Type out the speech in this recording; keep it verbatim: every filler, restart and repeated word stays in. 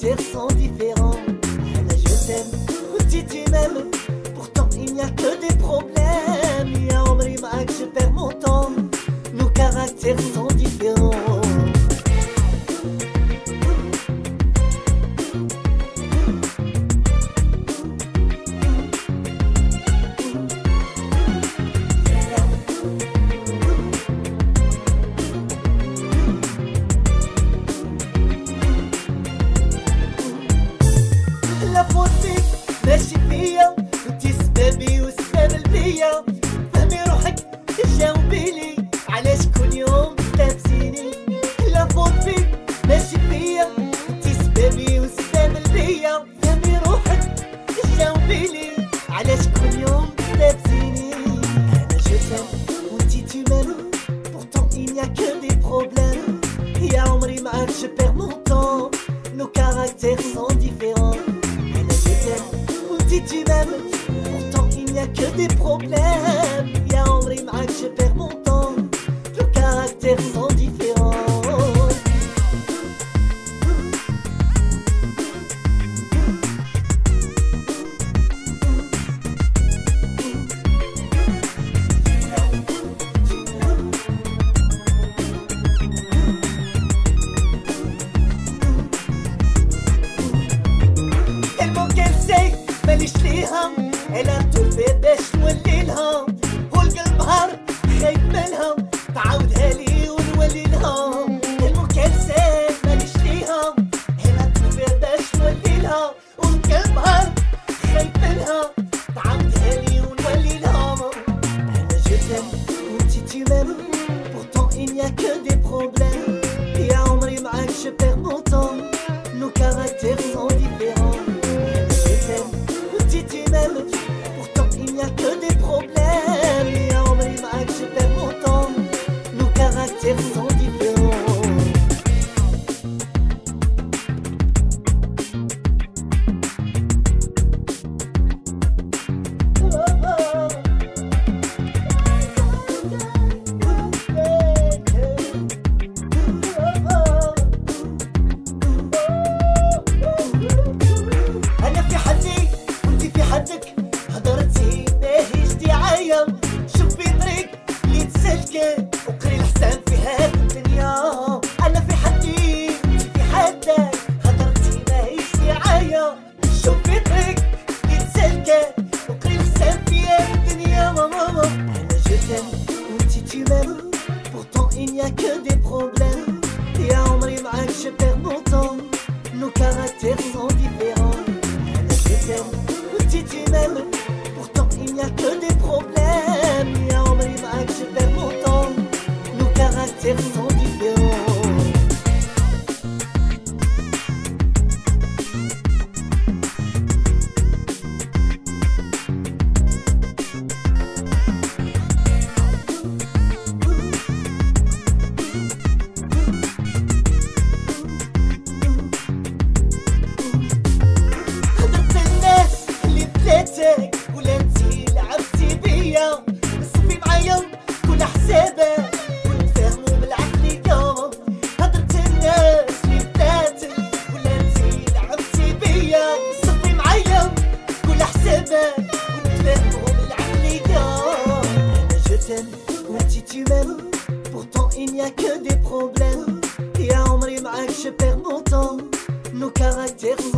caractères sont différents. Anna, je t'aime, Outi, tu m'aimes. Pourtant il n'y a que des problèmes. Ya Omri معاك je perds mon temps. Nos caractères sont différents. La faute فيك ماشي فيا، انتي سبابي وسباب البيا. فهمي روحك جاوبيلي علاش كل يوم تلابسيني. لا فوت فيك ماشي فيا، انتي سبابي وسباب البيا. فهمي روحك جاوبيلي علاش كل يوم تلابسيني. انا je t'aime وانتي tu m'aimes. Pourtant il n'y a que des problèmes. يا عمري معاك je perds mon temps. Nos caractères sont différents. Si tu m'aimes, pourtant il n'y a que des problèmes. Ya Omri معاك je perds mon temps. Nos caractères sont différents. ماليش ليها، انا توفي باش نوليلها. والقلب هار خايف منها، تعاودها لي ونوليلها. المكالسات ماليش ليها، انا توفي باش نوليلها. والقلب هار خايف منها، تعاودها لي ونوليلها. انا je t'aime وانتي tu m'aimes. Pourtant il n'y a que des problèmes. يا عمري معاك je perds mon temps. Nos caractères sont différents. Si tu m'aimes, pourtant il n'y a que des problèmes. Ya Omri معاك je perds mon temps. Nos caractères sont différents. أنا في حدي حدك هضرتي ماهيش دعاية. شوفي طريق اللي تسلكه وقري الحسان في هاد الدنيا. أنا في حدي في حدك هضرتي ماهيش دعاية. شوفي طريق اللي تسلكه وقري الحسان في هاد الدنيا. ماما أنا je t'aime وانتي tu m'aimes. Pourtant il n'y a que des problèmes. يا عمري معاك je perds mon temps. Nos caractères sont différents. أنا je t'aime si tu m'aimes, pourtant il n'y a que des problèmes. Ya Omri معاك je perds mon temps. Nos caractères sont différents. ولا انتي لعبتي بيا. صفي معايا كل حسابك ونتفاهمو بالعقلية. هضرت الناس اللي بداتك ولا انتي لعبتي بيا. صفي معايا كل حسابك ونتفاهمو بالعقلية. أنا je t'aime وانتي tu m'aimes. Pourtant il n'y a que des problèmes. يا عمري معاك je perds mon temps. Nos caractères